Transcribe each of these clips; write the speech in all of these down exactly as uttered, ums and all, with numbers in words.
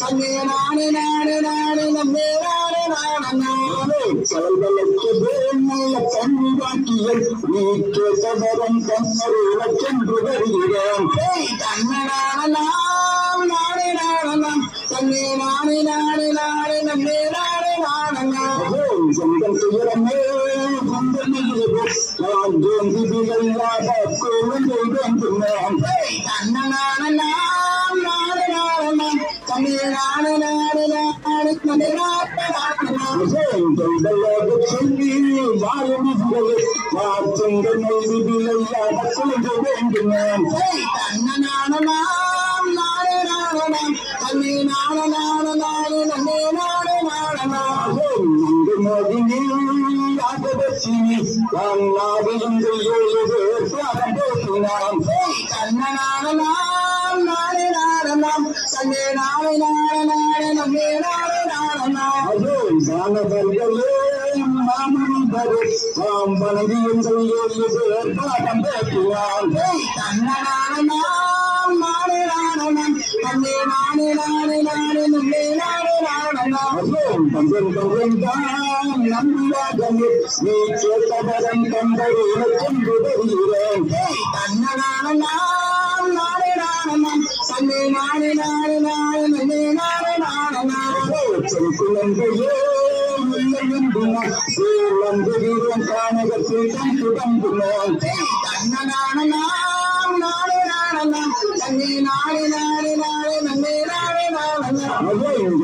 தன்னே நானே நானே நானே நம்மே நானே நானே சல்வலக்கு வேண்மைய கண்காட்டியல் நீ கேசவரம் தன்னருள சென்று வருகிறேன் தன்னடானலாம் நானே நானலாம் தன்னே நானே நானே நானே நம்மே நானே நானலாம் சொந்தம் துயரமே நான் ஜோந்திபில்லாத குழந்தை வேண்டுமான் தன்னடானலாம் நானே நானலாம் தன்னே நானே நானே நானே நம்மே நானே சொல்லி வாழும் மாற்றங்க நெய்திபில்லாத குழந்தை வேண்டுமான் தன்னடானலாம் நானே நானலாம் தன்னே நானே நானே நானே நம்மே நானே நானலாம் மோதினி ஆகவசினி நாவிலிருந்து ஏழு பேர் தியாகம் பேசினான் தன்னடானலாம் நானே நானலாம் தன்னே நானே நானே நானே நம்மே நானே நானலாம் மாணவர்களே மாமனிதரே நாம் வணங்கி எங்கள் ஏழு பேர் தியாகம் பேசினான் தன்னடானலாம் நானே நானலாம் தன்னே நானே நானே நானே நம்மே நானே நானலாம் தந்தன் தந்தன் நம்பியாகமே நீ கேட்டவரம் தந்தருள சென்று வருகிறேன் தன்னடானலாம் நானே நானலாம் தன்னே நானே நானே நானே நம்மே நானே நானலாம் குழந்தையே வந்து கானகத்தில் தன் சுடம்புனான் தன்னடானலாம் நானே நானலாம் தன்னே நானே நானே நானே நம்மே நானே நானலாம்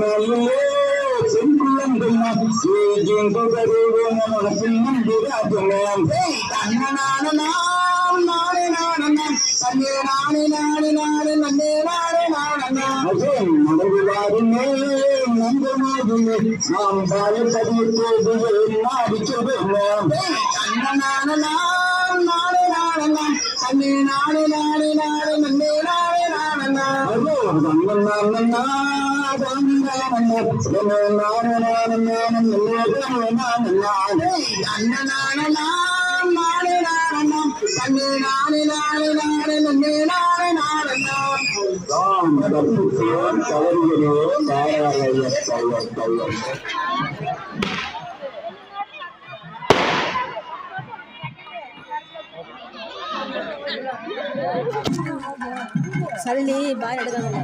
தன்னடானலாம் நானே நானலாம் தன்னே நானே நானே நானே நம்மே நானே நானலாம் மனதிலாருமே நந்தமாகுமே நாம் பாயப்படியத்தோடு நாடிக்கிறோம் தன்னடானலாம் நானே நானலாம் தன்னே நானே நானே நானே நம்மே நானே நானலாம் தன்னடானலாம் சல்லி பாய் எடுக்காத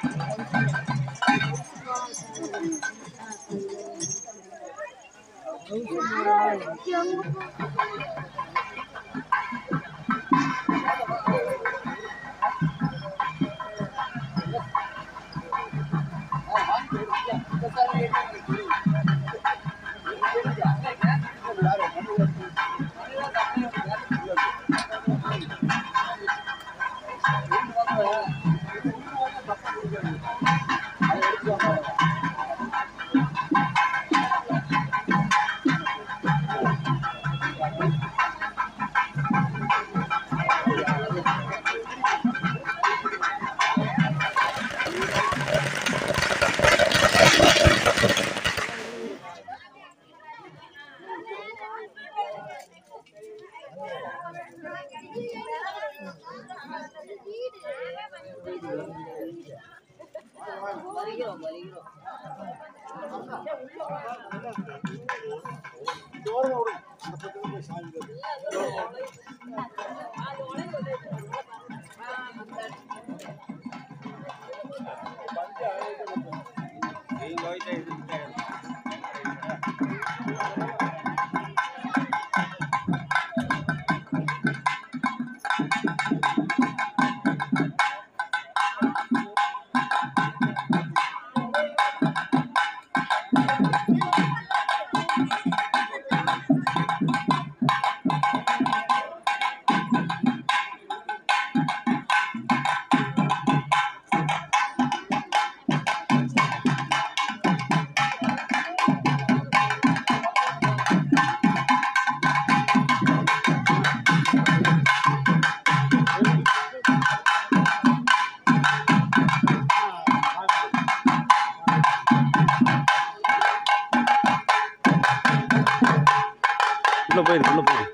உள்ள போயிரு உள்ள போயிரு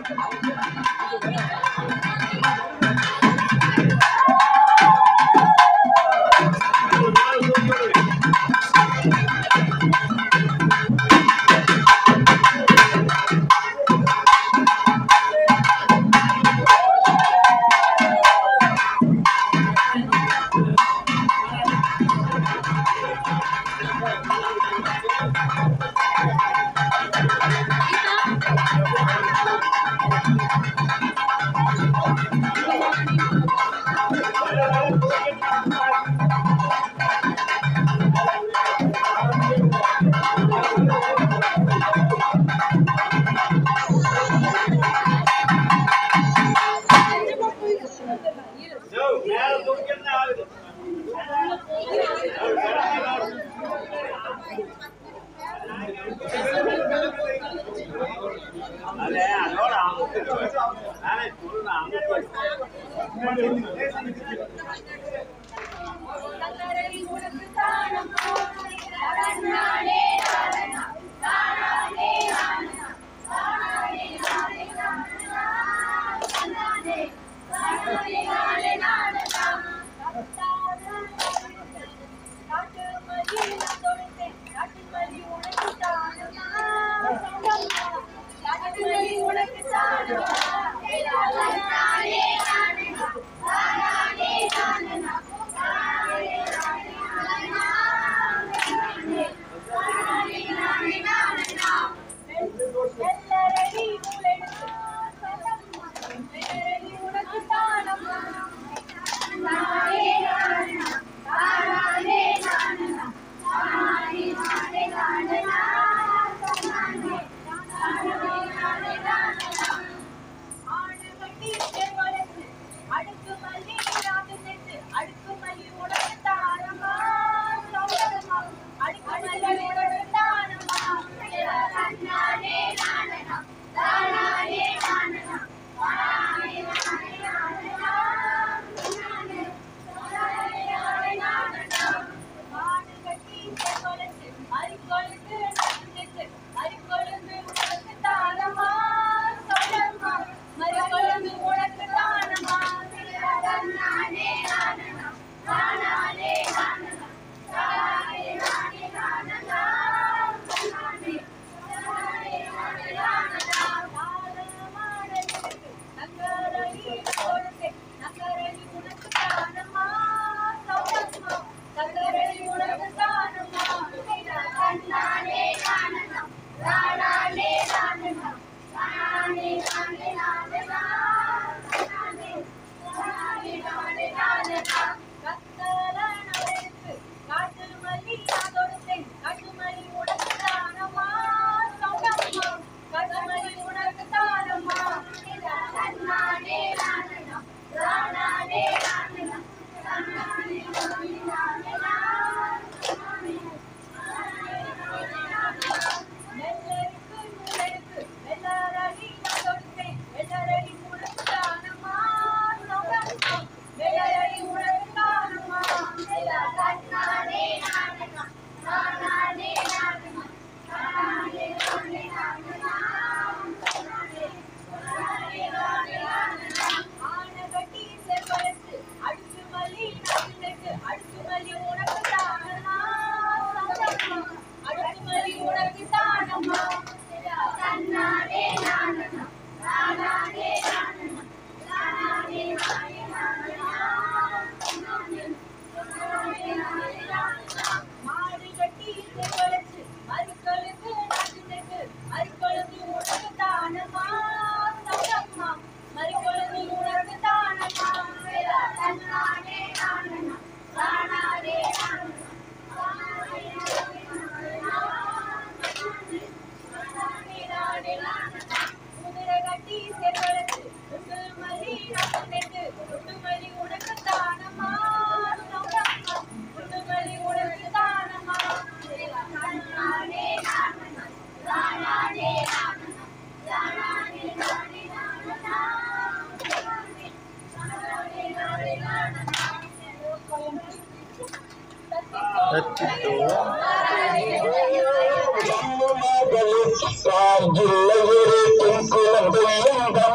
சார்ஜில்லை ஒரு குலம்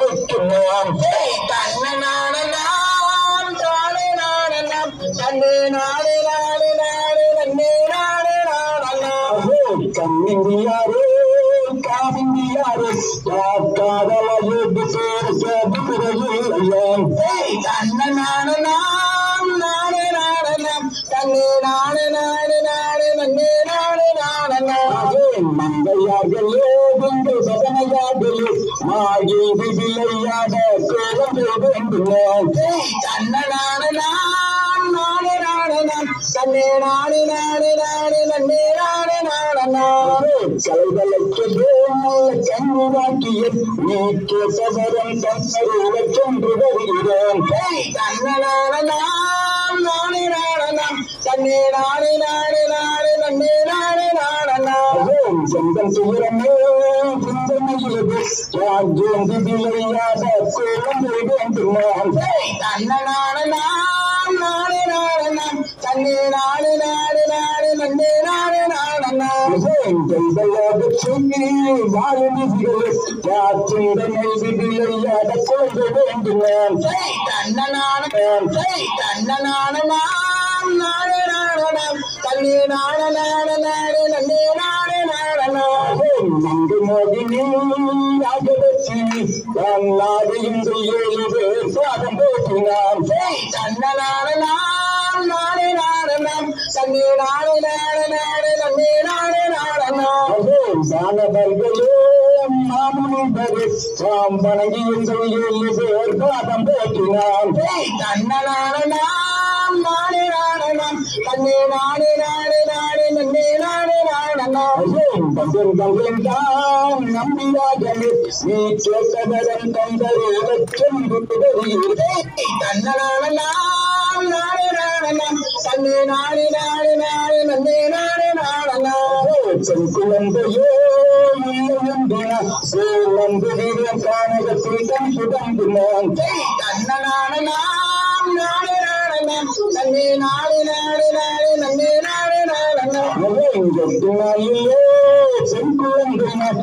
காதலையிட்டு சேர்க்க முறையில் தன்ன நாடு நாம் நாடு நாடனம் தன்னே நாடு நாடு நாடு நன்னே நாடு நாடனம் மங்கையார்களே உங்கள் சதனையார்களே மாகி விளையாட குழந்தை வேண்டுவோம் தன்ன நாடு நாம் நாடு நாடனம் தன்னே நாடு நாடு நாடு நன்னே நாடு நாடனம் கலைகளுக்கு கண்ணுராக்கிய நீ கேட்டவரம் தன்னருள சென்று வருகிறோம் தன்ன நாடு நாம் நாடு நாடனம் தன்னே நாடு நாடு நாடு நன்னே நாடு நாடனம் சொந்தம் துயரமே சிந்தனையிலது ராஜ்யம் விளையாட குழந்தை வேண்டுமான் தன்ன நாடு நாம் நாடு நாடனம் தன்னே நாடு நாடு நாடு நன்னே நாடு நாடனம் சொல்லி வாழுகிறே ராஜ்யமை விளையாட குழந்தை வேண்டுமான் தன்ன நாடு தன்ன நாடு நாம் நாடு நாடனம் தன்னே நாடு நாடு நாடு நன்னே நாடு நாடனம் நன்று மோதினி ராஜலட்சுமி நான் நாடையும் ஏழு பேர் சாதம் போற்றினான் தன்ன நாடு நாம் நாடு நாடனம் தன்னே நாடு நாடு நாடு நன்னே நாடு நாடனம் சாணவர்களே மாமுனிவரே சாம் வணங்கி எங்கள் ஏழு பேர் சாதம் போற்றினான் தன்ன நாடு நாம் நாடு நாடனம் தன்னே நாடு நாடு நாடு நன்னே நாடு நாடனம் தந்தன் தந்தன் தான் நம்பிராஜனே நீ கேட்டவரம் தந்தரே சென்று வருகிறேன் தன்ன நாடு நாம் நாடு நாடனம் தன்னே நாடு நாடு நாடு நன்னே நாடு நாடனம் சென் குழந்தையோ நம்புகிறேன் கானகத்தில் தன் சுடம்பினான் தன்ன நாடு நாம் நாடு நாடனம் தன்னே நாடு நாடு நாடு நன்னே நாடு நாடனம் சென் குழந்தையினர்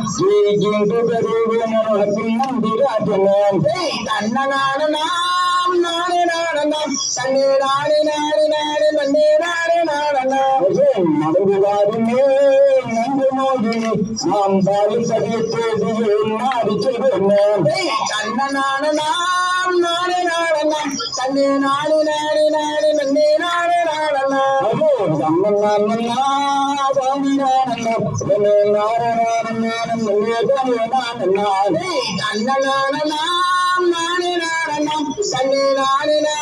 நம்பிராஜனான் தன்ன நாடு நாம் நாடு நாடனம் தன்னே நாடு நாடு நாடு நன்னே நாடு நாடனம் நடந்துவாருமே நன்று மோதினி நாம் பாலும் சதியத்தேதியே மாறி செல்வேன் தன்ன நாடு நாம் நாடு நாடனம் தன்னே நாடு நாடு நாடு நன்னே நாடு நாடனம் தன்ன நாடு நாம் நாடு நாடனம் தன்னே நாடு